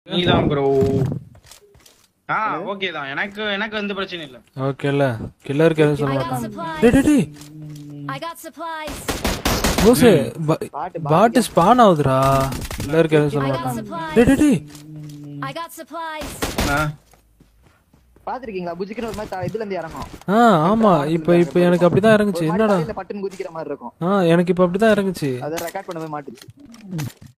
நீதான் bro. Okay தான். எனக்கு எனக்கு எந்த பிரச்சனையும் இல்ல. ஓகேல கில்லருக்கு எதுவும் சொல்ல I got மாட்டான். supplies. டேய் I got supplies. Boss bot spawn ஆகுதுடா. கில்லருக்கு எதுவும் சொல்ல I got மாட்டான். supplies. டேய் I got supplies. பாத்துருக்கீங்களா புஜிக்கிற ஒரு மாதிரி இதுல இருந்து இறங்கும். ஆமா இப்போ எனக்கு அப்படிதான் இறங்குச்சு. என்னடா பட்டன் குதிக்கிற மாதிரி இருக்கும். எனக்கு இப்போ அப்படிதான் இறங்குச்சு. அத ரெக்கார்ட் பண்ணவே மாட்டுச்சு.